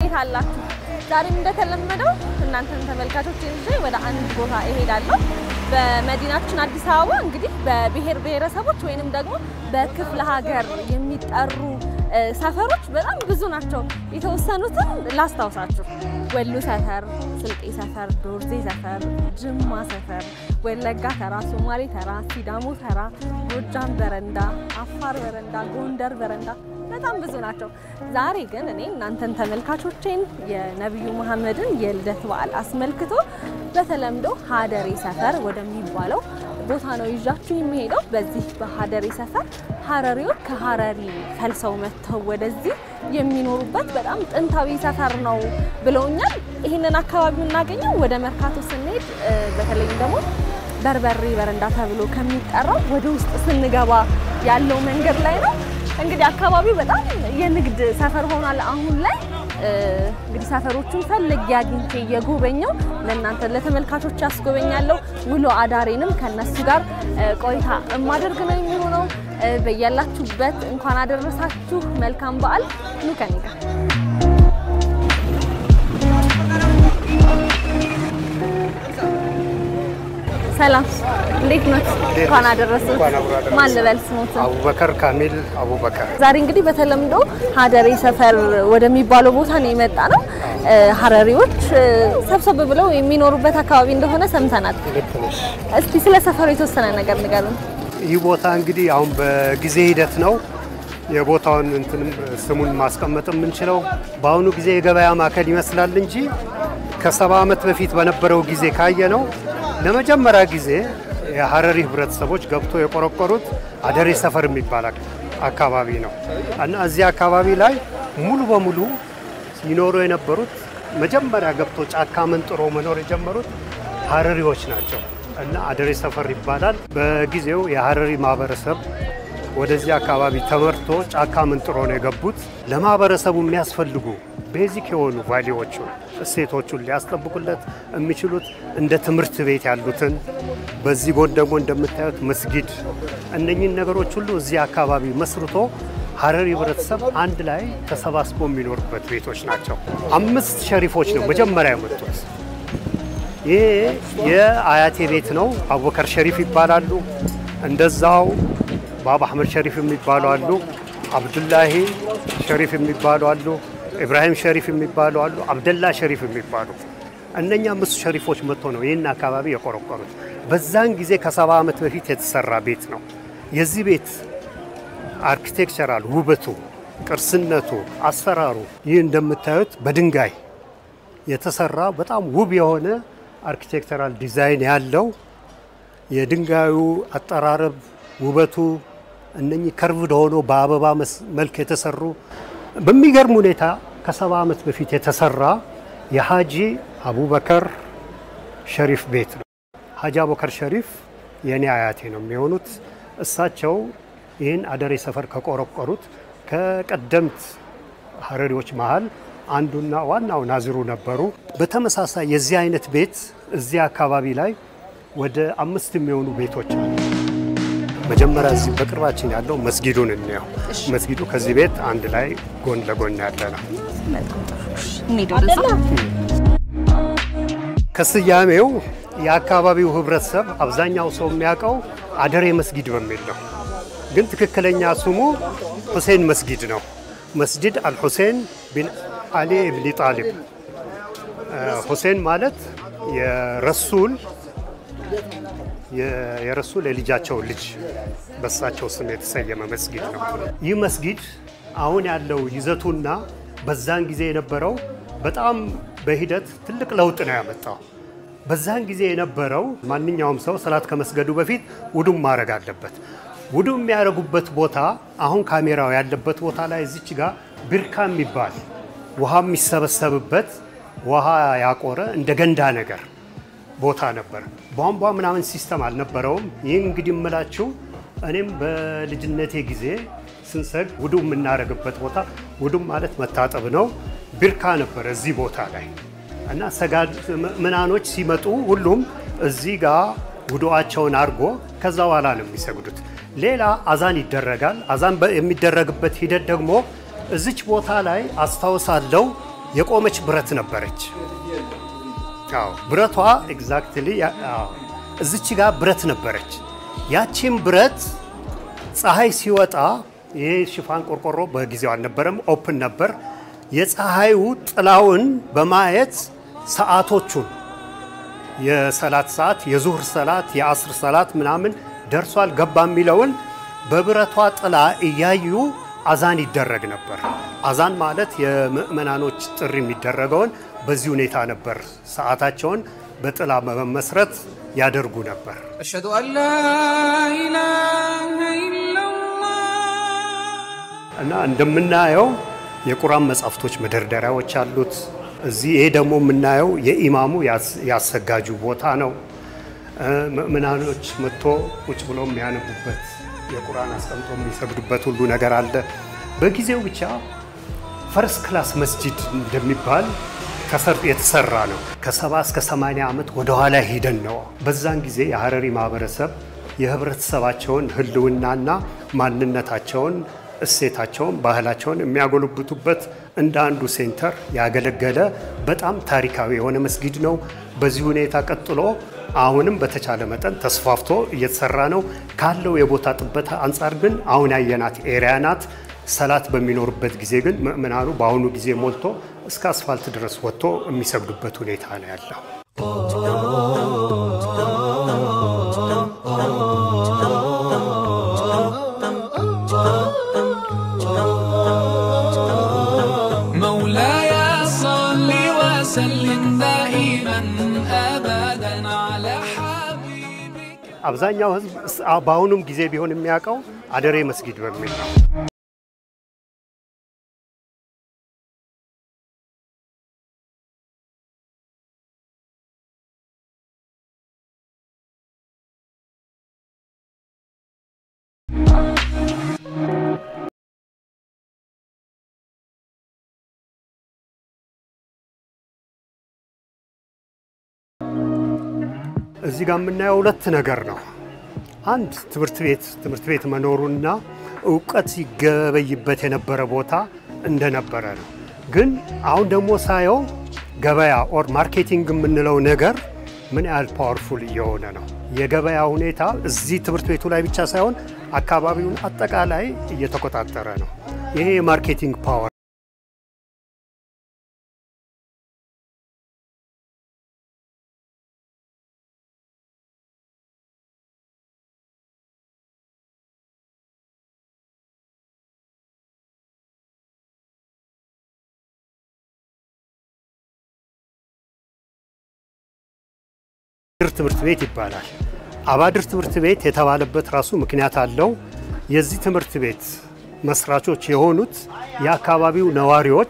ታላችሁ ዛሬም እንደተለመደው እናንተን ተመልካቾችን ይዤ ወደ አንድ ቦታ እሄዳለሁ በመዲናችን አዲስ አበባ እንግዲህ በብሔር ብሔረሰቦች ወይንም ደግሞ በክፍለ ሀገር የሚጠሩ ሰፈሮች በጣም ብዙ ናቸው የተወሰኑትን ላስታውሳችሁ ወሎ ሰፈር ስልጤ ሰፈር ዶርዜ ሰፈር ጅማ ሰፈር ወለጋ ተራ ሶማሌ ተራ ሲዳሞ ተራ ጎጃም በረንዳ አፋር በረንዳ ጎንደር በረንዳ በጣም ብዙ ናቸው ዛሬ ግን እኔ እናንተን ተመልካቾችን የነብዩ መሐመድን የልደት በዓል አስመልክቶ በተለምዶ ሀደሬ ሰፈር ወደሚባለው ቦታ ነው ይዣችሁ የሚሄደው በዚህ በሀደሬ ሰፈር ሀረሪዎች ከሀረሪ ፈልሰው መጥተው ወደዚህ የሚኖሩበት በጣም ጥንታዊ ሰፈር ነው ብለውኛል ይሄንን አካባቢ እናገኘው ወደ መርካቶ ስንሄድ በተለይ ደግሞ በርበሬ በረንዳ ተብሎ ከሚጠራው ወደ ውስጥ ስንገባ ያለው መንገድ ላይ ነው እንግዲህ አካባቢው በጣም የንግድ ሰፈር ሆኗል አሁን ላይ እንግዲህ ሰፈሮቹን ፈልጌ አግኝቼ የጎበኘው ለእናንተ ለተመልካቾች ያስጎበኛለሁ ውሎ አዳሬንም ከነሱ ጋር ቆይታ ማድረግ ነው የሚሆነው በእያላችሁበት እንኳን አደረሳችሁ መልካም በዓል ኑ ከኔ ጋር ሰላም እንዴት ነው እንኳን አደረሳችሁ ማን ልበል ስሞት አቡበከር ካሚል አቡበከር ዛሬ እንግዲህ በተለምዶ ሀደሬ ሰፈር ወደሚባለው ቦታ ነው የመጣነው ሀረሪዎች ሰብሰብ ብለው የሚኖሩበት አካባቢ እንደሆነ ሰምተናል እስቲ ስለ ሰፈሩ የተወሰነ ነገር ንገሩን ይህ ቦታ እንግዲህ አሁን በጊዜ ሂደት ነው የቦታውን እንትንም ስሙን ማስቀመጥ የምንችለው በአሁኑ ጊዜ የገበያ ማዕከል ይመስላል እንጂ ከ70 ዓመት በፊት በነበረው ጊዜ ካየ ነው ለመጀመሪያ ጊዜ የሀረሪ ህብረተሰቦች ገብቶ የቆረቆሩት ሀደሬ ሰፈር የሚባል አካባቢ ነው እና እዚህ አካባቢ ላይ ሙሉ በሙሉ ሲኖሩ የነበሩት መጀመሪያ ገብቶ ጫካ መንጥሮ መኖር የጀመሩት ሀረሪዎች ናቸው እና ሀደሬ ሰፈር ይባላል በጊዜው የሀረሪ ማህበረሰብ ወደዚህ አካባቢ ተመርቶ ጫካ መንጥሮ ነው የገቡት ለማህበረሰቡ የሚያስፈልጉ ቤዚክ የሆኑ ቫልዩዎችን እሴቶቹን ሊያስጠብቁለት የሚችሉት እንደ ትምህርት ቤት ያሉትን በዚህ ጎን ደግሞ እንደምታዩት መስጊድ እነኚህን ነገሮች ሁሉ እዚህ አካባቢ መስርቶ ሀረሪ ህብረተሰብ አንድ ላይ ተሰባስቦ የሚኖርበት ቤቶች ናቸው 5 ሸሪፎች ነው መጀመሪያ የመጡት ይሄ የአያቴ ቤት ነው አቡበከር ሸሪፍ ይባላሉ እንደዛው ባባ አህመድ ሸሪፍ የሚባሉ አሉ አብዱላሂ ሸሪፍ የሚባሉ አሉ ኢብራሂም ሸሪፍ የሚባሉ አሉ አብደላ ሸሪፍ የሚባሉ እነኛ 5 ሸሪፎች መጥቶ ነው ይሄን አካባቢ የቆረቆሩት በዛን ጊዜ ከ70 ዓመት በፊት የተሰራ ቤት ነው የዚህ ቤት አርኪቴክቸራል ውበቱ ቅርስነቱ አሰራሩ ይህ እንደምታዩት በድንጋይ የተሰራ በጣም ውብ የሆነ አርኪቴክቸራል ዲዛይን ያለው የድንጋዩ አጠራረብ ውበቱ እነኚህ ከርቭድ ሆኖ በአበባ መልክ የተሰሩ በሚገርም ሁኔታ ከ70 ዓመት በፊት የተሰራ የሃጂ አቡበከር ሸሪፍ ቤት ነው ሃጂ አቡበከር ሸሪፍ የኔ አያቴ ነው የሚሆኑት እሳቸው ይህን ሀደሬ ሰፈር ከቆረቆሩት ከቀደምት ሀረሪዎች መሃል አንዱና ዋናው ናዝሩ ነበሩ በተመሳሳይ የዚህ አይነት ቤት እዚህ አካባቢ ላይ ወደ 5 የሚሆኑ ቤቶች አሉ መጀመሪያ እዚህ በቅርባችን ያለው መስጊዱን እንየው መስጊዱ ከዚህ ቤት አንድ ላይ ጎን ለጎን ያለ ነው ከስያሜው የአካባቢው ህብረተሰብ አብዛኛው ሰው የሚያውቀው ሀደሬ መስጊድ በሚል ነው ግን ትክክለኛ ስሙ ሁሴን መስጊድ ነው መስጂድ አልሁሴን ቢን አሊ ኢብኑ ጣሊብ ሁሴን ማለት የረሱል የልጃቸው ልጅ በሳቸው ስም የተሰየመ መስጊድ ነው ይህ መስጊድ አሁን ያለው ይዘቱና በዛን ጊዜ የነበረው በጣም በሂደት ትልቅ ለውጥ ነው ያመጣው በዛን ጊዜ የነበረው ማንኛውም ሰው ሰላት ከመስገዱ በፊት ውዱእ ማድረግ አለበት ውዱእ የሚያደርጉበት ቦታ አሁን ካሜራው ያለበት ቦታ ላይ እዚች ጋር ቢርካ የሚባል ውሃ የሚሰበሰብበት ውሃ ያቆረ እንደ ገንዳ ነገር ቦታ ነበር ቧንቧ ምናምን ሲስተም አልነበረውም ይህ እንግዲህ እምላችሁ እኔም በልጅነቴ ጊዜ ስንሰግ ውዱእ የምናደርግበት ቦታ ውዱእ ማለት መታጠብ ነው ቢርካ ነበር እዚህ ቦታ ላይ እና ሰጋድ ምናኖች ሲመጡ ሁሉም እዚህ ጋር ውዱአቸውን አድርጎ ከዛ በኋላ ነው የሚሰግዱት ሌላ አዛን ይደረጋል አዛን የሚደረግበት ሂደት ደግሞ እዚች ቦታ ላይ አስተዋውሳለሁ የቆመች ብረት ነበረች አዎ ብረቷ ኤግዛክትሊ አዎ እዚች ጋር ብረት ነበረች ያቺን ብረት ፀሐይ ሲወጣ ይሄ ሽፋን ቆርቆሮ በጊዜው አልነበረም ኦፕን ነበር የፀሐዩ ጥላውን በማየት ሰዓቶቹን የሰላት ሰዓት የዙህር ሰላት የአስር ሰላት ምናምን ደርሷል ገባ የሚለውን በብረቷ ጥላ እያዩ አዛን ይደረግ ነበር አዛን ማለት የምእመናኖች ጥሪ የሚደረገውን በዚህ ሁኔታ ነበር ሰዓታቸውን በጥላ መመስረት ያደርጉ ነበር አሽሀዱ አን ላ ኢላሃ ኢላላህ እና እንደምናየው የቁርአን መጻፍቶች መደርደሪያዎች አሉት እዚህ ይሄ ደግሞ የምናየው የኢማሙ ያሰጋጁ ቦታ ነው ምእመናኖች መጥቶ ቁጭ ብለው የሚያነቡበት የቁርአን አስቀምጦ የሚሰግዱበት ሁሉ ነገር አለ በጊዜው ብቻ ፈርስት ክላስ መስጂድ እንደሚባል የተሰራ ነው ከ70 እስከ 80 ዓመት ወደ ኋላ ሄደን ነው በዛን ጊዜ የሐረሪ ማህበረሰብ የህብረተሰባቸውን ህልውናና ማንነታቸውን እሴታቸውን ባህላቸውን የሚያጎለብቱበት እንደ አንዱ ሴንተር ያገለገለ በጣም ታሪካዊ የሆነ መስጊድ ነው በዚህ ሁኔታ ቀጥሎ አሁንም በተቻለ መጠን ተስፋፍቶ እየተሰራ ነው ካለው የቦታ ጥበት አንፃር ግን አሁን ያየናት ኤሪያ ናት ሰላት በሚኖርበት ጊዜ ግን ምእመናኑ በአሁኑ ጊዜ ሞልቶ እስከ አስፋልት ድረስ ወጥቶ የሚሰግዱበት ሁኔታ ነው ያለው مولاي صل وسلم دائما ابدا على حبيبك አብዛኛው ህዝብ በአሁኑም ጊዜ ቢሆን የሚያውቀው አደሬ መስጊድ በሚል ነው እዚህ ጋር የምናየው ሁለት ነገር ነው አንድ ትምህርት ቤት መኖሩና ዕውቀት ይገበይበት የነበረ ቦታ እንደነበረ ነው ግን አሁን ደግሞ ሳየው ገበያ ኦር ማርኬቲንግ የምንለው ነገር ምን ያህል ፓወርፉል እየሆነ ነው የገበያ ሁኔታ እዚህ ትምህርት ቤቱ ላይ ብቻ ሳይሆን አካባቢውን አጠቃላይ እየተቆጣጠረ ነው ይሄ የማርኬቲንግ ፓወር ትምህርት ቤት ይባላል አባድር ትምህርት ቤት የተባለበት ራሱ ምክንያት አለው የዚህ ትምህርት ቤት መስራቾች የሆኑት የአካባቢው ነዋሪዎች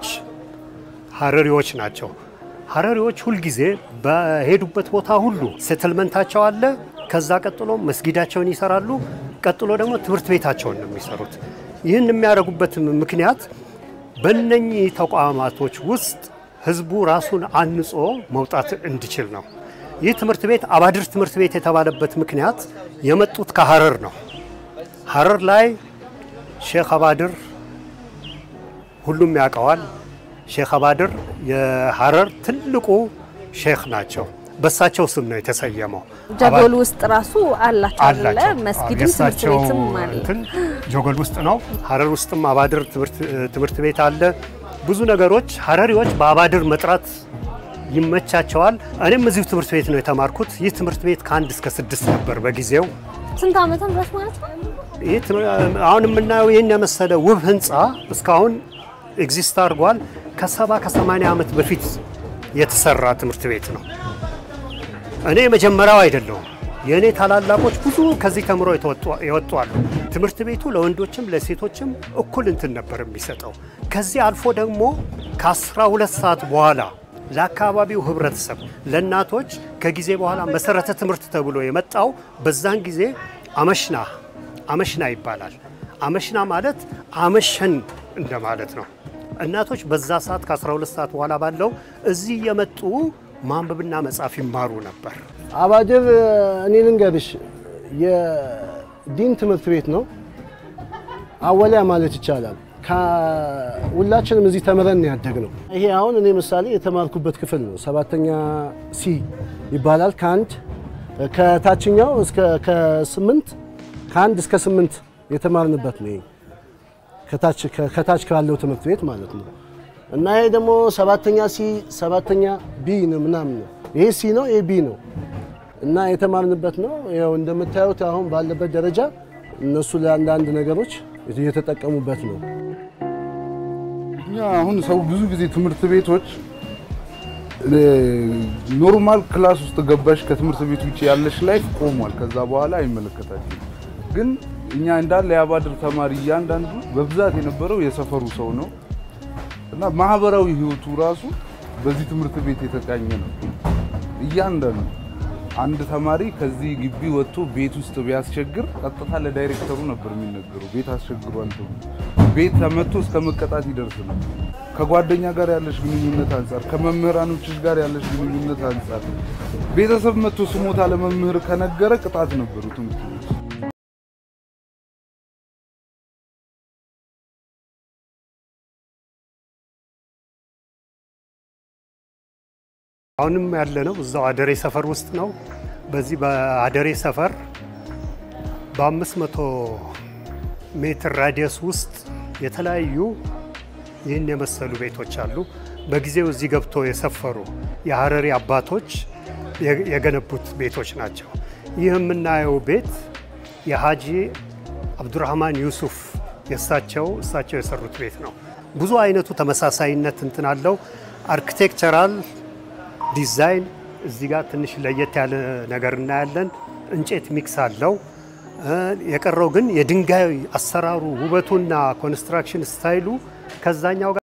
ሐረሪዎች ናቸው ሐረሪዎች ሁሉ ጊዜ በሄዱበት ቦታ ሁሉ ሴትልመንታቸው አለ ከዛ ቀጥሎ መስጊዳቸውን ይሰራሉ ቀጥሎ ደግሞ ትምህርት ቤታቸውን ነው የሚሰሩት ይህን የሚያደርጉበት ምክንያት በእነኚህ ተቋማቶች ውስጥ ህዝቡ ራሱን አንጾ መውጣት እንዲችል ነው ይህ ትምህርት ቤት አባድር ትምህርት ቤት የተባለበት ምክንያት የመጡት ከሐረር ነው ሐረር ላይ ሼክ አባድር ሁሉም ያውቀዋል ሼክ አባድር የሐረር ትልቁ ሼክ ናቸው በሳቸው ስም ነው የተሰየመው ጀጎል ውስጥ ራሱ አላቸው አይደለ መስጊድም ትምህርት ቤትም ማለት ጀጎል ውስጥ ነው ሐረር ውስጥም አባድር ትምህርት ቤት አለ ብዙ ነገሮች ሐረሪዎች በአባድር መጥራት ይመቻቸዋል እኔም እዚሁ ትምህርት ቤት ነው የተማርኩት ይህ ትምህርት ቤት ከ1 እስከ 6 ነበር በጊዜው ስንት ዓመት ድረስ ማለት ነው ይህ አሁን የምናየው ይሄን የመሰለ ውብ ህንጻ እስካሁን ኤግዚስት አድርጓል ከ70 ከ80 ዓመት በፊት የተሰራ ትምህርት ቤት ነው እኔ መጀመሪያው አይደለም የኔ ታላላቆች ብዙ ከዚህ ተምሮ ይወጣሉ ትምህርት ቤቱ ለወንዶችም ለሴቶችም እኩል እንትን ነበር የሚሰጠው ከዚህ አልፎ ደግሞ ከ12 ሰዓት በኋላ ለአካባቢው ህብረተሰብ ለናቶች ከጊዜ በኋላ መሰረተ ትምህርት ተብሎ የመጣው በዛን ጊዜ አመሽና ይባላል አመሽና ማለት አመሸን እንደማለት ነው እናቶች በዛ ሰዓት ከ12 ሰዓት በኋላ ባለው እዚህ የመጡ ማንበብና መጻፍ ይማሩ ነበር አባድር እኔ ልንገርሽ የዲን ትምህርት ቤት ነው አወሊያ ማለት ይቻላል ሁላችንም እዚህ ተመረን ያደግነው ይሄ አሁን እኔ ምሳሌ የተማርኩበት ክፍል ነው 7ኛ ሲ ይባላል ከአንድ ከታችኛው እስከ ከ8 ከአንድ እስከ 8 የተማርንበት ነው ከታች ካለው ትምህርት ቤት ማለት ነው እና ይሄ ደግሞ 7ኛ ሲ 7ኛ ቢ ነው ምናምን ይሄ ሲ ነው ይሄ ቢ ነው እና የተማርንበት ነው ያው እንደምታዩት አሁን ባለበት ደረጃ እነሱ ለአንዳንድ ነገሮች እየተጠቀሙበት ነው ያ አሁን ሰው ብዙ ጊዜ ትምህርት ቤቶች ኖርማል ክላስ ውስጥ ገባሽ ከትምህርት ቤት ውጪ ያለሽ ላይፍ ቆሟል ከዛ በኋላ አይመለከታችም ግን እኛ እንዳለ ያባድር ተማሪ ያንዳንዱ በብዛት የነበረው የሰፈሩ ሰው ነው እና ማህበራዊ ህይወቱ ራሱ በዚህ ትምህርት ቤት የተቃኘ ነው ያንዳንዱ አንድ ተማሪ ከዚህ ግቢ ወጥቶ ቤት ውስጥ ቢያስቸግር ቀጥታ ለዳይሬክተሩ ነበር የሚነገረው ቤት አስቸግሯል ቤት ተመቶ እስከ መቀጣት ይደርስ ነው ከጓደኛ ጋር ያለሽ ግንኙነት አንፃር ከመምህራኖችሽ ጋር ያለሽ ግንኙነት አንፃር ቤተሰብ መጥቶ ስሞታ ለመምህር ከነገረ ቅጣት ነበር ትምህርት ቤት አሁንም ያለነው እዛው አደሬ ሰፈር ውስጥ ነው በዚህ በአደሬ ሰፈር በ500 ሜትር ራዲየስ ውስጥ የተለያዩ ይህን የመሰሉ ቤቶች አሉ በጊዜው እዚህ ገብቶ የሰፈሩ የሐረሪ አባቶች የገነቡት ቤቶች ናቸው ይህ የምናየው ቤት የሃጂ አብዱራህማን ዩሱፍ እሳቸው የሰሩት ቤት ነው ብዙ አይነቱ ተመሳሳይነት እንትን አለው አርኪቴክቸራል ዲዛይን እዚህ ጋር ትንሽ ለየት ያለ ነገር እናያለን እንጨት ሚክስ አለው የቀረው ግን የድንጋይ አሰራሩ ውበቱና ኮንስትራክሽን ስታይሉ ከዛኛው ጋር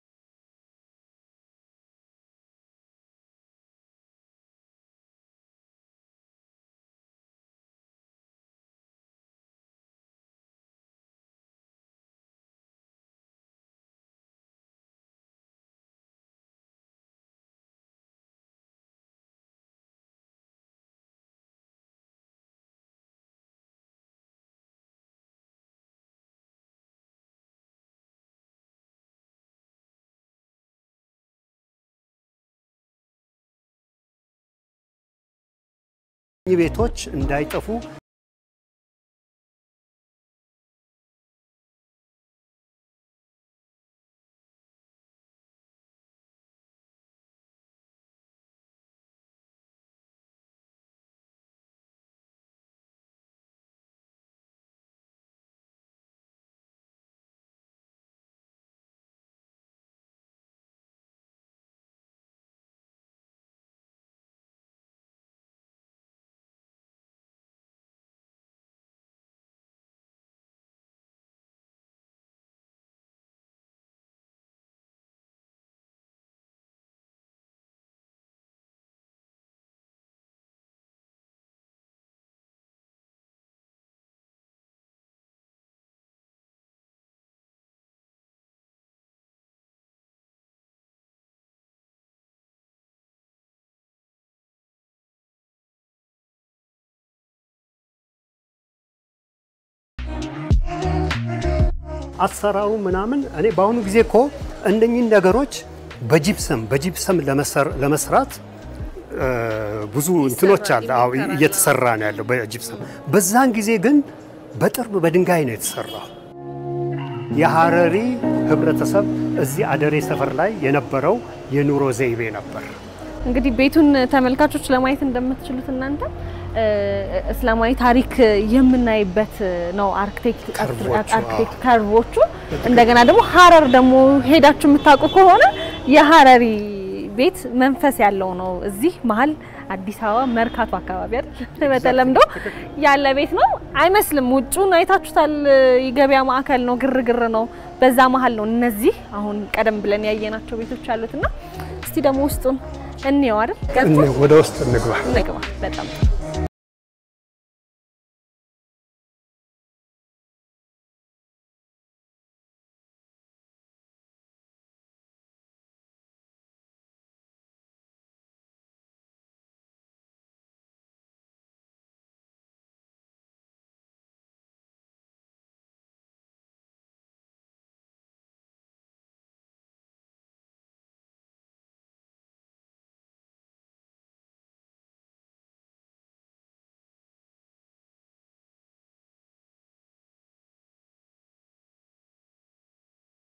ቤቶች እንዳይጠፉ አሰራሩ ምናምን እኔ ባሁኑ ጊዜ እኮ እንደኚህ ነገሮች በጂፕሰም ለመስራት ብዙ እንትኖች አለ አው እየተሰራ ነው ያለው በጂፕሰም በዛን ጊዜ ግን በጥርብ በድንጋይ ነው የተሰራው የሐረሪ ህብረተሰብ እዚህ አደሬ ሰፈር ላይ የነበረው የኑሮ ዘይቤ ነበር እንግዲህ ቤቱን ተመልካቾች ለማየት እንደምትችሉት እናንተ እስላማዊ ታሪክ የምናይበት ነው አርኪቴክት ካርቮቹ እንደገና ደግሞ ሐረር ደግሞ ሄዳችሁ የምታውቁ ከሆነ የሐረሪ ቤት መንፈስ ያለው ነው እዚህ መሃል አዲስ አበባ መርካቶ አካባቢ አይደል በተለምዶ ያለ ቤት ነው አይመስልም ውጪውን አይታችሁታል የገበያ ማዕከል ነው ግርግር ነው በዛ መሃል ነው እነዚህ አሁን ቀደም ብለን ያየናቸው ቤቶች አሉትና እስቲ ደግሞ ውስጡን እንየው አይደል ወደ ውስጥ እንግባ በጣም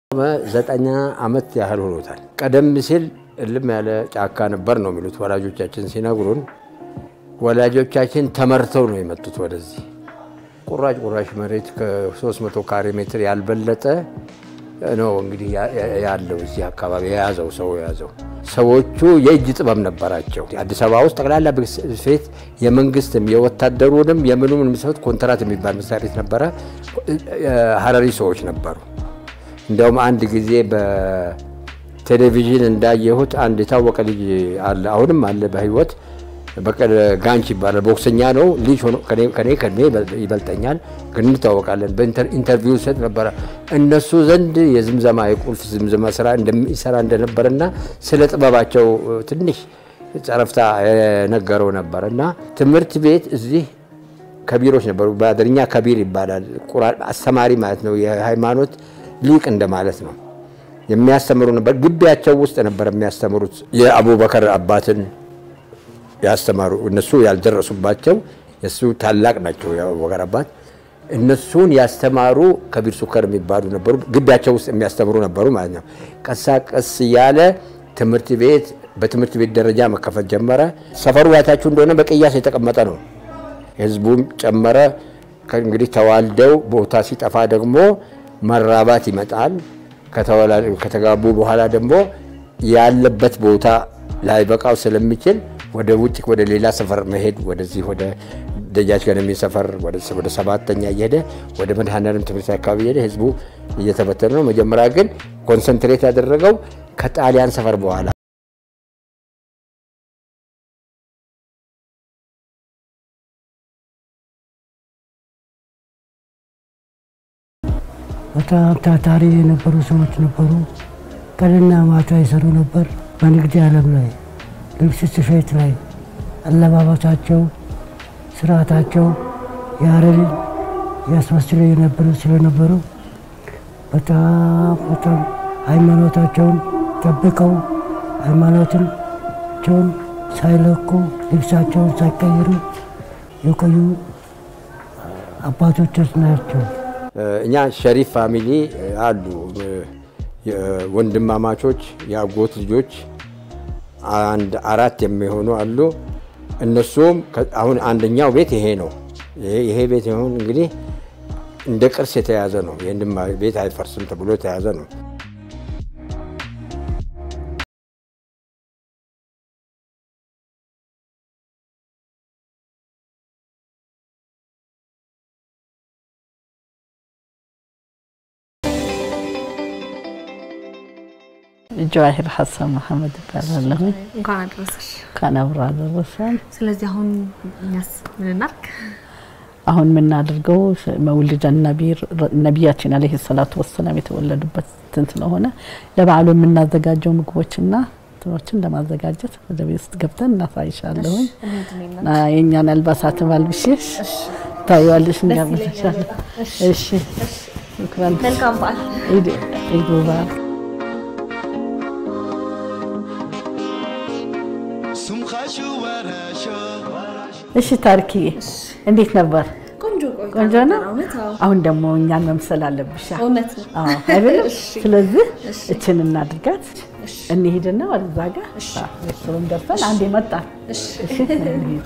9 ዓመት ያህል ሆኖታል ቀደም ሲል እልም ያለ ጫካ ነበር ነው የሚሉት ወላጆቻችን ሲነግሩን ወላጆቻችን ተመርተው ነው የመጡት ወደዚህ ቁራጭ መሬት ከ300 ካሬ ሜትር ያልበለጠ ነው እንግዲህ ያለው እዚህ አካባቢ ያዘው ሰዎቹ የእጅ ጥበብ ነበራቸው አዲስ አበባ ውስጥ ጠቅላላ ቤት የመንግስትም የወታደሩንም የምኑንም መስፈት ኮንትራት የሚባል መስሪያ ነበር ሐረሪ ሰዎች ነበሩ እንደውም አንድ ጊዜ በቴሌቪዥን እንዳየሁት አንድ የታወቀ ልጅ አለ አሁንም አለ በህይወት በቀለ ጋንቺ ይባላል ቦክሰኛ ነው ልጅ ሆኖ ከኔ ይበልጠኛል ግን እንታወቃለን በኢንተርቪው ሰጥ ነበር እነሱ ዘንድ የዝምዘማ የቁልፍ ዝምዘማ ስራ እንደሚሰራ እንደነበርና ስለ ጥበባቸው ትንሽ ጸረፍታ ነገረው ነበርና ትምህርት ቤት እዚህ ከቢሮች ነበሩ ባድርኛ ከቢር ይባላል ቁርአን አስተማሪ ማለት ነው የሃይማኖት ሊቅ እንደማለት ነው የሚያስተምሩ ነበር ግቢያቸው ውስጥ ነበር የሚያስተምሩት የአቡበከር አባትን ያስተማሩ እነሱ ያልደረሱባቸው የሱ ታላቅ ናቸው የአቡበከር አባት እነሱን ያስተማሩ ከቢር ሱከር የሚባሉ ነበሩ ግቢያቸው ውስጥ የሚያስተምሩ ነበሩ ማለት ነው ቀሳቀስ ያለ ትምህርት ቤት በትምህርት ቤት ደረጃ መከፈት ጀመረ ሰፈሩ ያታችሁ እንደሆነ በቅያስ የተቀመጠ ነው ህዝቡም ጨመረ እንግዲህ ተዋልደው ቦታ ሲጠፋ ደግሞ መራባት ይመጣል ከተጋቡ በኋላ ደግሞ ያለበት ቦታ ላይ በቃው ስለሚችል ወደ ውጭ ወደ ሌላ ሰፈር መሄድ ወደዚህ ወደ ደጃች ገነሚ ሰፈር ወደ 7ኛ እየሄደ ወደ መድኃኔዓለም ትምህርት አካባቢ እየሄደ ህዝቡ እየተበተነ ነው መጀመሪያ ግን ኮንሰንትሬት ያደረገው ከጣሊያን ሰፈር በኋላ በጣም ታታሪ የነበሩ ሰዎች ነበሩ ቀንና ማታ ይሰሩ ነበር በንግድ ዓለም ላይ ልብስ ስፌት ላይ አለባበሳቸው ስርዓታቸው ያረን ያስመስሉ የነበሩ ስለነበሩ በጣም ሃይማኖታቸውን ጠብቀው ሃይማኖታቸውን ሳይለቁ ልብሳቸውን ሳይቀይሩ የቆዩ አባቶቻችን ናቸው እኛ ሸሪፍ ፋሚሊ አሉ ወንድማማቾች ያጎት ልጆች አንድ 4 የሚሆኑ አሉ እነሱም አሁን አንደኛው ቤት ይሄ ነው ይሄ ቤት ይሁን እንግዲህ እንደ ቅርስ የተያዘ ነው የእንድማ ቤት አይፈርስም ተብሎ የተያዘ ነው جواهر حسن محمد بالله እንኳን አደረሰሽ كان أبرار الرسول ስለዚህ አሁን እኛስ ምን እናርክ አሁን ምን አድርገው መውሊድ ነብያችን አለይሂ ሰላቱ ወሰለም የተወለዱበት እንት ነውና ለበዓሉ የምናዘጋጀው ምግቦችና እንትኖችን ለማዘጋጀት ወደ ቤት ውስጥ ገብተን እናሳይሻለሁ የኛን አልባሳት ባልብሽሽ ታዩዋለሽ እንጋብዝሻለሁ እሺ መልካም በዓል ኢድ ሙባረክ እሺ ታርኪ እንዴት ነበር ቆንጆ ነው አሁን ደግሞ እኛን መምሰል አለብሽ እውነት አዎ አይደል ስለዚህ እቺን እናድርጋት እንሂድና ወደዛ ጋር እሱም ደርሰን አንዴ መጣ እሺ እንሂድ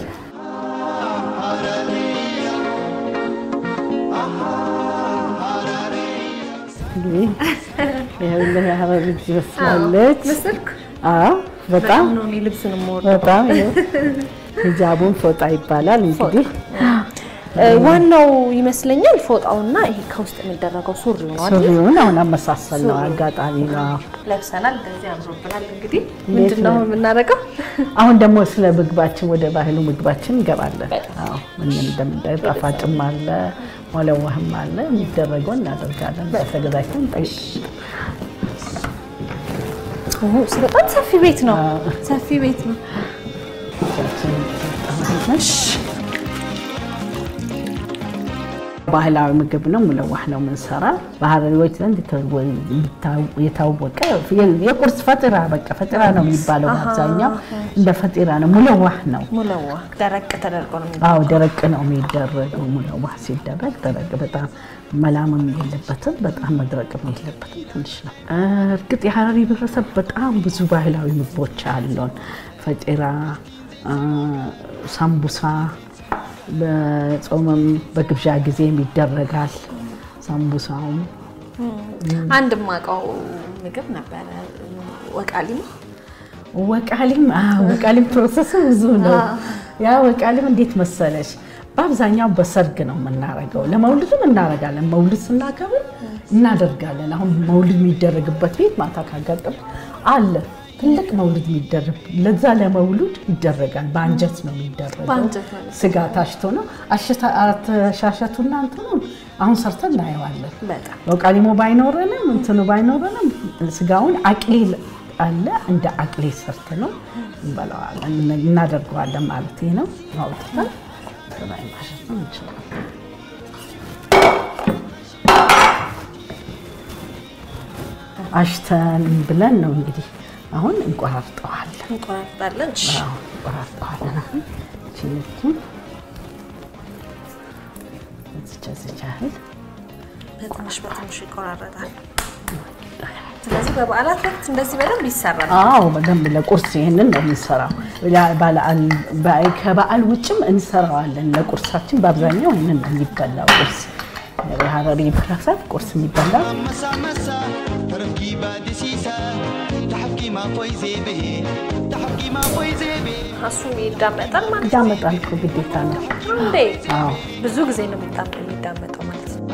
ይሄ ሐረር ልጅ መስላለች መስልክ አዎ በጣም ነው ልብስን ሞር በጣም ሂጃቡን ፎጣ ይባላል እንግዲህ ዋናው ይመስለኛል ፎጣውና ይሄ ከውስጥ የሚደረገው ሱሪው ነው አይደል ሱሪውን አሁን አመሳሰል ነው አጋጣሚ ነው ለብሰናል እንደዚህ አምሮብናል እንግዲህ ምንድነው የምናደርገው አሁን ደግሞ ስለ ምግባችን ወደ ባህሉ ምግባችን እንገባለን አዎ ምን እንደምንጠፋጭም አለ ወለዋህም አለ የሚደረገው እናደርጋለን ተገዛይተን ጠይቅ በጣም ሰፊ ቤት ነው ሰፊ ቤት ነው ባህላዊ ምግብ ነው ሙለዋህ ነው ምንሰራ ባህላዊዎች ዘንድ የታወቀ የቁርስ ፈጥራ በቃ ፈጥራ ነው የሚባለው አብዛኛው እንደ ፈጥራ ነው ሙለዋህ ነው ሙለዋህ ደረቅ ተደርጎ ነው አዎ ደረቅ ነው የሚደረገው ሙለዋህ ሲደረግ ደረቅ በጣም መላምም የለበትም በጣም መድረቅም የለበትም ትንሽ ነው እርግጥ የሐረሪ ብሔረሰብ በጣም ብዙ ባህላዊ ምግቦች አሉን ፈጥራ ሳምቡሳ በጾምም በግብዣ ጊዜ ይደረጋል ሳምቡሳው አንድ ማቀው ምግብ ነበር ወቃሊም ፕሮሰስ ብዙ ነው ያ ወቃሊም እንዴት መሰለሽ በአብዛኛው በሰርግ ነው የምናረጋው ለመውልድም እናረጋለን መውልድ ስናከብር እናደርጋለን አሁን መውልድ የሚደረግበት ቤት ማታ ካጋጠም አለ ትልቅ መውልድ የሚደረግ ለዛ ለመውልድ ይደረጋል በአንጀት ነው የሚደረገው ስጋ ታሽቶ ነው አሻሻቱና እንትኑ አሁን ሰርተን እናየዋለን በጣም ወቃሊሞ ባይኖርንም እንትኑ ባይኖርንም ስጋውን አቅሊል አለ እንደ አቅሊል ሰርተን ነው እንበላዋለን እናደርገዋለን ማለት ነው አውጥተን ተባይ ማሸት ነው እንችላለን አሽተን ብለን ነው እንግዲህ አሁን እንቆራርጠዋለን እሺ እንቆራርጠዋለን እቺ እዚህ በትንሽ ይቆራረጣል ስለዚህ በበዓላት ወቅት እንደዚህ በደንብ ይሰራል አዎ በደንብ ለቁርስ ይሄንን ነው የሚሰራው ከበዓል ውጭም እንሰራዋለን ለቁርሳችን በአብዛኛው ይሄንን ነው የሚበላው ቁርስ የሐረሪ ብሔረሰብ ቁርስ የሚበላው እሱም ይዳመጣል ማለት ይዳመጣል እኮ ግዴታ ነው እንዴ አዎ ብዙ ጊዜ ነው የሚዳመጠው ማለት ነው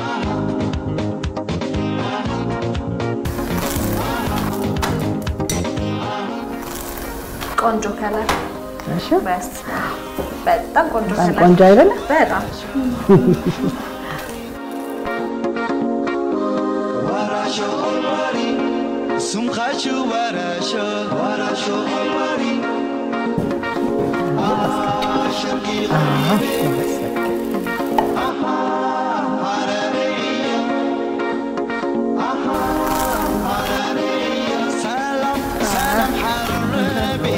ቆንጆ ከለር እሺ በጣም ቆንጆ ከለር ቆንጆ አይደለ በጣም سمخاشو وراشو أماري شرقي سلام حربي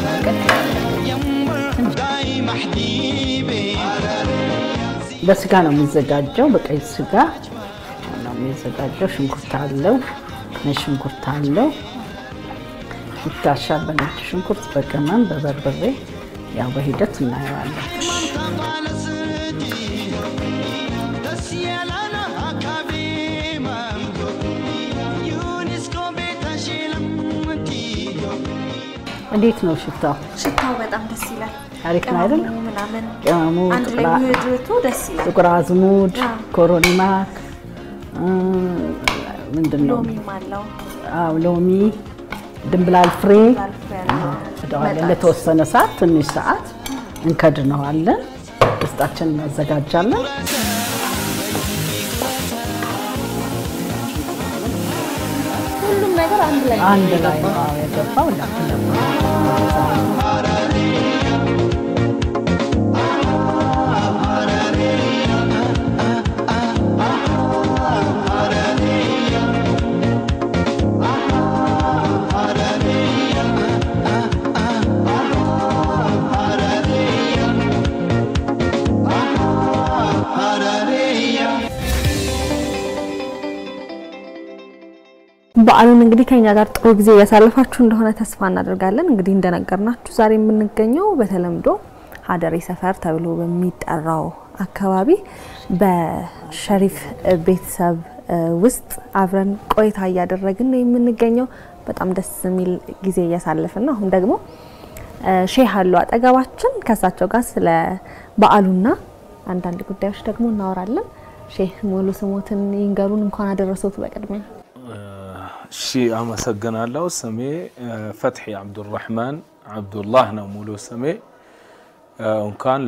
يمبر داي محديبي በስጋ ነው የሚዘጋጀው በቀይ ስጋ ነው የሚዘጋጀው ሽንኩርት አለው ሽንኩርት አለው ይታሻል በነጭ ሽንኩርት በቅመም በበርበሬ ያው በሂደት እናየዋለን እንዴት ነው ሽታው በጣም ደስ ይላል አሪፍ ነው አይደል ምናምን አንድ ላይ ይወድቱ ደስ ይላል ጥቁር አዝሙድ ኮሮሪማ ምንድነው ሎሚ ማለው አው ሎሚ ድንብላል ፍሬ አደዋለን ለተወሰነ ሰዓት ትንሽ ሰዓት እንከድነዋለን ውስጣችን እናዘጋጃለን ሁሉም ነገር አንድ ላይ ነው የገባው በዓሉን እንግዲህ ከኛ ጋር ጥሩ ጊዜ ያሳለፋችሁ እንደሆነ ተስፋ እናደርጋለን እንግዲህ እንደነገርናችሁ ዛሬ የምንገኘው በተለምዶ ሀደሬ ሰፈር ተብሎ በሚጠራው አካባቢ በሸሪፍ ቤተሰብ ውስጥ አብረን ቆይታ ያደረግን ነው የምንገኘው በጣም ደስ የሚል ጊዜ ያሳለፈን ነው አሁን ደግሞ ሼህ አሉ አጠገባችን ከሳቸው ጋር ስለ በዓሉና አንዳንድ ጉዳዮች ደግሞ እናወራለን ሼህ ሙሉ ስሞትን ይንገሩን እንኳን አደረሰዎት በቀድሚያ شي አመሰግናለሁ ስሜ ፈትሒ አብዱራህማን አብዱላህ ነው ሙሉ ስሜ እንኳን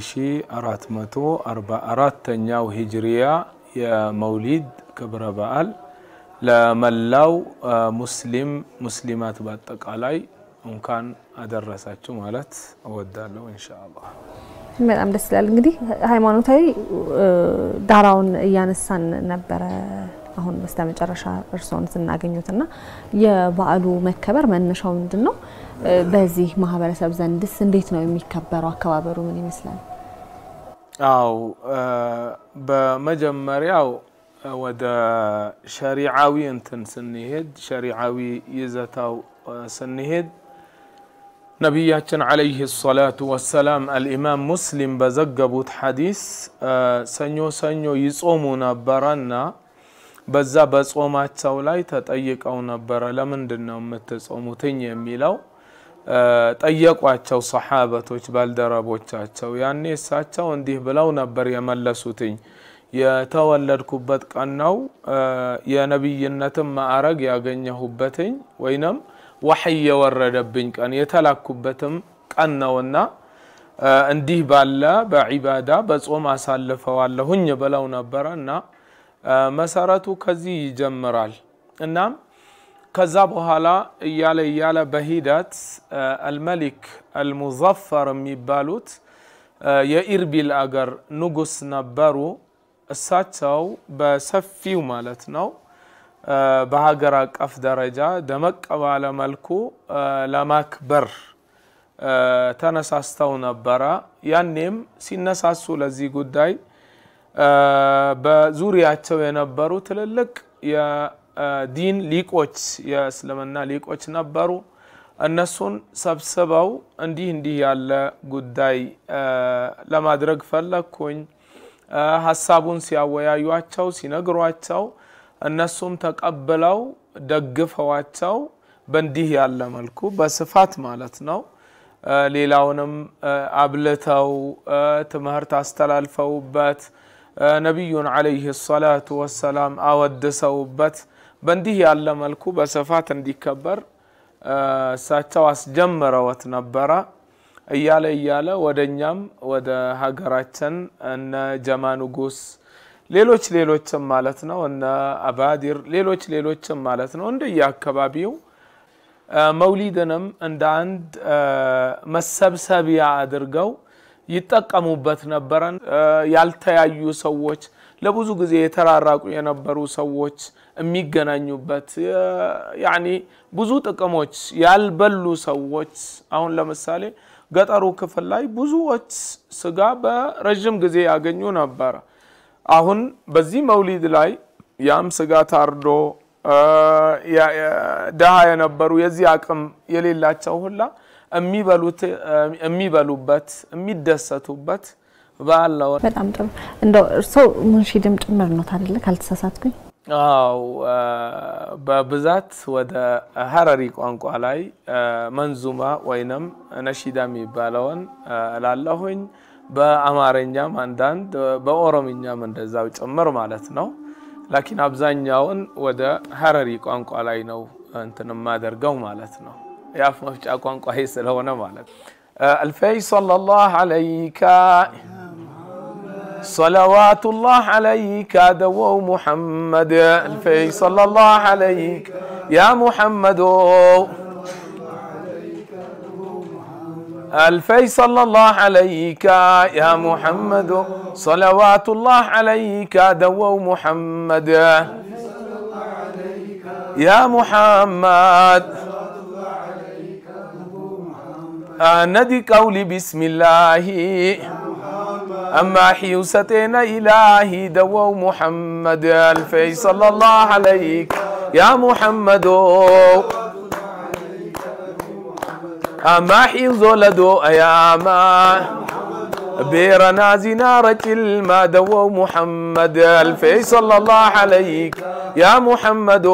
ለ1444ኛው ሂጅሪያ የመውሊድ ክብረ በዓል ለመላው ሙስሊማት በአጠቃላይ እንኳን አደረሳችሁ ማለት እወዳለሁ ኢንሻአላህ በጣም ደስ ይላል። እንግዲህ ሃይማኖታዊ ዳራውን እያነሳን ነበረ። አሁን በስተመጨረሻ እርሶን ስናገኙትና የበዓሉ መከበር መነሻው ምንድነው? በዚህ ማህበረሰብ ዘንድስ እንዴት ነው የሚከበረው? አከባበሩ ምን ይመስላል? አው በመጀመሪያው ወደ ሸሪዓዊ እንትን ስንሄድ ሸሪዓዊ ይዘታው ስንሄድ ነብያችን አለይሂ ሰላቱ ወሰላም አልኢማም ሙስሊም በዘገቡት ሐዲስ ሰኞ ሰኞ ይጾሙ ነበርና በዛ በጾማቸው ላይ ተጠይቀው ነበር ለምንድነው የምትጾሙትኝ የሚለው ጠየቋቸው ሰሃበቶች ባልደረቦቻቸው ያኔ እሳቸው እንዲህ ብለው ነበር የመለሱትኝ የተወለድኩበት ቀን ነው የነብይነትን ማዕረግ ያገኘሁበትኝ ወይንም ወህይ የወረደብኝ ቀን የተላኩበትም ቀን ነውና እንዲህ ባለ በዒባዳ በጾም አሳልፈዋለሁኝ ብለው ነበርና መሰረቱ ከዚህ ይጀምራል እናም ከዛ በኋላ እያለ በሂደት አልመሊክ አልሙዘፈር የሚባሉት የኢርቢል አገር ንጉስ ነበሩ እሳቸው በሰፊው ማለት ነው በሀገር አቀፍ ደረጃ ደመቅ ባለ መልኩ ለማክበር ተነሳስተው ነበር ያኔም ሲነሳሱ ለዚህ ጉዳይ በዙሪያቸው የነበሩ ትልልቅ የዲን ሊቆች የእስልምና ሊቆች ነበሩ እነሱን ሰብስበው እንዲህ ያለ ጉዳይ ለማድረግ ፈለኩኝ ሐሳቡን ሲያወያዩአቸው ሲነግሯቸው እነሱም ተቀበለው ደግፈዋቸው በእንዲህ ያለ መልኩ በስፋት ማለት ነው ሌላውንም አብልተው ትምህርት አስተላልፈውበት ነብዩን አለይሂ ሰላቱ ወሰላም አወደሰውበት በእንዲህ ያለ መልኩ በስፋት እንዲከበር እሳቸው አስጀመረውት ነበር እያለ ወደኛም ወደ ሀገራችን እነ ጀማ ንጉስ ሌሎችም ማለት ነው እነ አባዲር ሌሎችም ማለት ነው እንደየአካባቢው መውሊድንም እንደ አንድ መሰብሰቢያ አድርገው ይተቀሙበት ነበረን ያልተያዩ ሰዎች ለብዙ ጊዜ የተራራቁ የነበሩ ሰዎች የሚገናኙበት ያኒ ብዙ ጥቅሞች ያልበሉ ሰዎች አሁን ለምሳሌ ገጠሩ ክፍል ላይ ብዙዎች ስጋ በረጅም ጊዜ ያገኙ ነበር አሁን በዚህ መውሊድ ላይ ያም ስጋ ታርዶ ደሃ የነበሩ የዚህ አቅም የሌላቸው ሁላ የሚበሉበት የሚደሰቱበት ባላው በጣም ጥሩ እንደው እርሶ ሙንሺድም ጭምር ነው አይደል ካልተሳሳትኩኝ አው በብዛት ወደ ሐረሪ ቋንቋ ላይ መንዙማ ወይንም ነሺዳ የሚባለውን ላለሁኝ በአማርኛም አንዳንድ በኦሮምኛም እንደዛው ጭምር ማለት ነው ላኪን አብዛኛውን ወደ ሐረሪ ቋንቋ ላይ ነው እንትን ማደርገው ማለት ነው ያፍ መፍጫ ቋንቋ ስለሆነ ማለት الفي صلى الله عليك صلوات الله عليك دو محمد الفي صلى الله عليك يا محمد الفي صلى الله عليك يا محمد صلوات الله عليك دو محمد يا محمد ندي قولي بسم الله أما حيوستنا إلهي دو محمد الفي صلى الله عليك يا محمد أما حيوزولدو أياما بيرنا زنارة الما دو محمد الفي صلى الله عليك يا محمد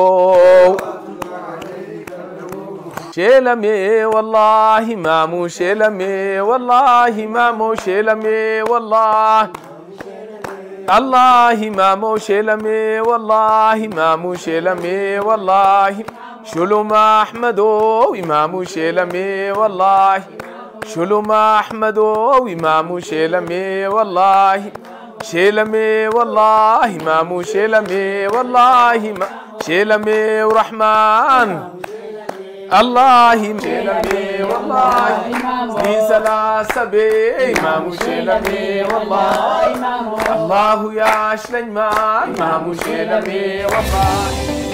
شلمي والله مامو شلمي والله مامو شلمي والله الله مامو شلمي والله مامو شلمي والله شلوم أحمدو إمامو شلمي والله شلوم أحمدو إمامو شلمي والله شلمي والله إمامو شلمي والله شلمي ورحمن الله شلمي والله لي سلاسة بي إمام شلمي والله الله يا شلن ما إمام شلمي والله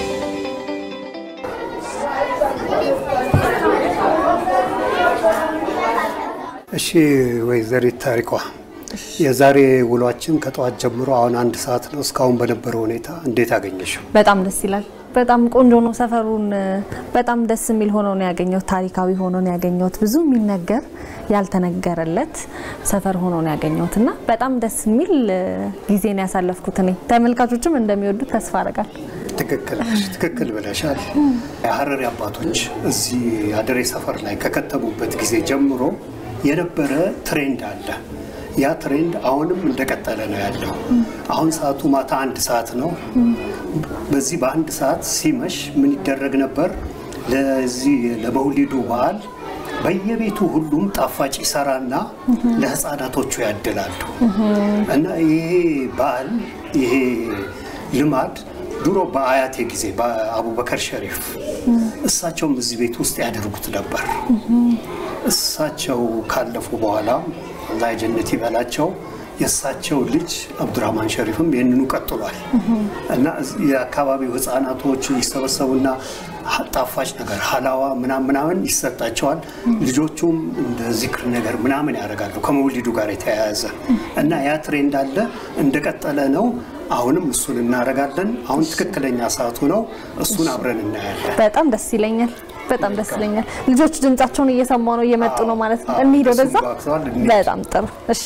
እሺ ወይዘሪት ታሪኳ የዛሬ ውሏችን ከጠዋት ጀምሮ አሁን 1 ሰዓት ነው እስካሁን በነበረው ሁኔታ እንዴት አገኘሽው? በጣም ደስ ይላል። በጣም ቆንጆ ነው። ሰፈሩን በጣም ደስ የሚል ሆኖ ነው ያገኘሁት። ታሪካዊ ሆኖ ነው ያገኘሁት። ብዙ የሚነገር ያልተነገረለት ሰፈር ሆኖ ነው ያገኘሁትና በጣም ደስ የሚል ጊዜ ነው ያሳለፍኩት። እኔ ተመልካቾችም እንደሚወዱት ተስፋ አደርጋለሁ። ትክክል ብለሻል። የሐረሪ አባቶች እዚህ አደሬ ሰፈር ላይ ከከተሙበት ጊዜ ጀምሮ የነበረ ትሬንድ አለ። ያ ትሬንድ አሁንም እንደቀጠለ ነው ያለው። አሁን ሰዓቱ ማታ 1 ሰዓት ነው። በዚህ በ1 ሰዓት ሲመሽ ምን ይደረግ ነበር? ለዚህ ለመውሊዱ በዓል በየቤቱ ሁሉም ጣፋጭ ይሰራና ለህፃናቶቹ ያድላሉ። እና ይሄ በዓል ይሄ ልማድ ድሮ በአያቴ ጊዜ በአቡበከር ሸሪፍ እሳቸውም እዚህ ቤት ውስጥ ያደርጉት ነበር። እሳቸው ካለፉ በኋላ አላህ ጀነት ይበላቸው የእሳቸው ልጅ አብዱራህማን ሸሪፍም ይህንኑ ቀጥሏል። እና የአካባቢው ህፃናቶች ይሰበሰቡና ጣፋጭ ነገር ሐላዋ ምናምን ይሰጣቸዋል። ልጆቹም እንደ ዚክር ነገር ምናምን ያደርጋሉ ከመውሊዱ ጋር የተያያዘ እና ያ ትሬንድ አለ እንደቀጠለ ነው። አሁንም እሱን እናረጋለን። አሁን ትክክለኛ ሰዓቱ ነው። እሱን አብረን እናያለን። በጣም ደስ ይለኛል። በጣም ደስ ይለኛል። ልጆቹ ድምጻቸውን እየሰማው ነው እየመጡ ነው ማለት ነው። እንሂድ ወደዛ። በጣም ጥሩ። እሺ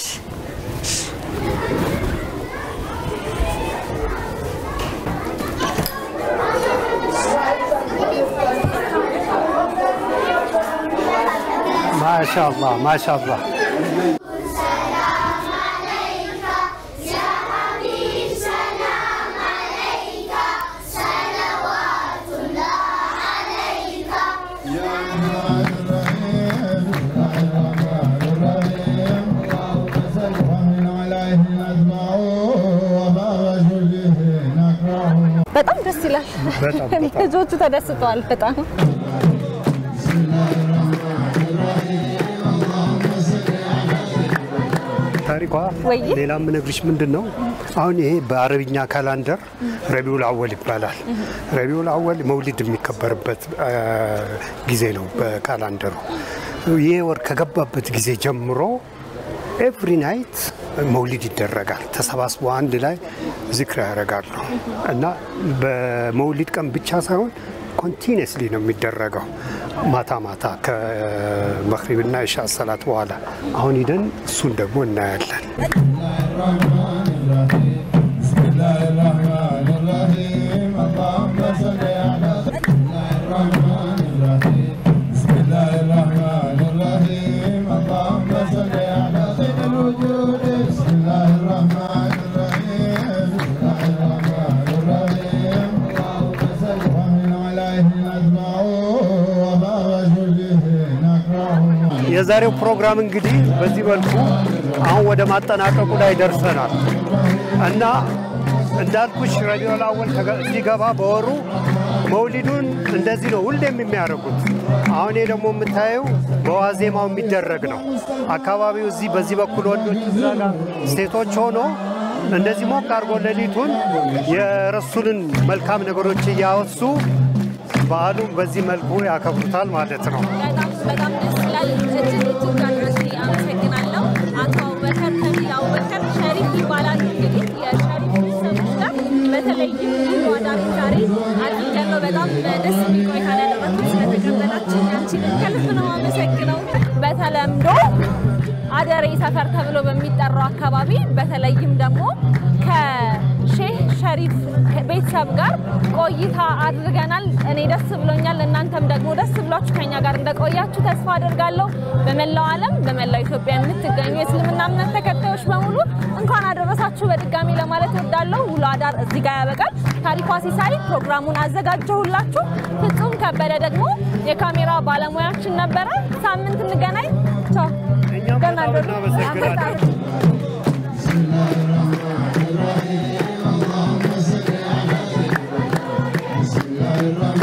ማሻአላህ ማሻአላህ በጣም ደስ ይላል። ልጆቹ ተደስተዋል በጣም። ታሪኳ ሌላ ምን ነግርሽ ምንድነው? አሁን ይሄ በአረብኛ ካላንደር ረቢኡል አወል ይባላል። ረቢኡል አወል መውሊድ የሚከበርበት ጊዜ ነው በካላንደሩ። ይሄ ወር ከገባበት ጊዜ ጀምሮ ኤቭሪ ናይት መውሊድ ይደረጋል። ተሰባስበው አንድ ላይ ዚክር ያደርጋሉ እና በመውሊድ ቀን ብቻ ሳይሆን ኮንቲኒየስሊ ነው የሚደረገው ማታ ማታ ከመግሪብና ኢሻ ሰላት በኋላ። አሁን ሄደን እሱን ደግሞ እናያለን። የዛሬው ፕሮግራም እንግዲህ በዚህ መልኩ አሁን ወደ ማጠናቀቁ ላይ ደርሰናል እና እንዳልኩሽ ረቢዑል አወል ሲገባ በወሩ መውሊዱን እንደዚህ ነው ሁሌም የሚያደርጉት። አሁን ደግሞ የምታየው በዋዜማው የሚደረግ ነው። አካባቢው እዚህ በዚህ በኩል ወንዶች እዛ ጋር ሴቶች ሆኖ እንደዚህ ሞቅ አድርጎ ሌሊቱን የረሱልን መልካም ነገሮች እያወሱ በዓሉን በዚህ መልኩ ያከብሩታል ማለት ነው። በጣም ደስ ይላል። እጅግ ድረስ አመሰግናለሁ። አቶ አቡበከር ከሚል አቡበከር ሸሪፍ ይባላል። እንግዲህ የሸሪፍ ሰዎች ጋር በተለይ ወዳሪ ዛሬ አግኝተነው በጣም ደስ የሚል ቆይታ ያደረግን ስለተቀበላችሁ አንቺን ከልብ ነው አመሰግነው። በተለምዶ አደሬ ሰፈር ተብሎ በሚጠራው አካባቢ በተለይም ደግሞ ከሼህ ሸሪፍ ቤተሰብ ጋር ቆይታ አድርገናል። እኔ ደስ ብሎኛል። እናንተም ደግሞ ደስ ብሏችሁ ከኛ ጋር እንደቆያችሁ ተስፋ አደርጋለሁ። በመላው ዓለም በመላው ኢትዮጵያ የምትገኙ የእስልምና እምነት ተከታዮች በሙሉ እንኳን አደረሳችሁ በድጋሚ ለማለት እወዳለሁ። ውሎ አዳር እዚህ ጋር ያበቃል። ታሪኳ ሲሳይ ፕሮግራሙን አዘጋጀሁላችሁ። ፍጹም ከበደ ደግሞ የካሜራ ባለሙያችን ነበረ። ሳምንት እንገናኝ። ቻው። ገና الله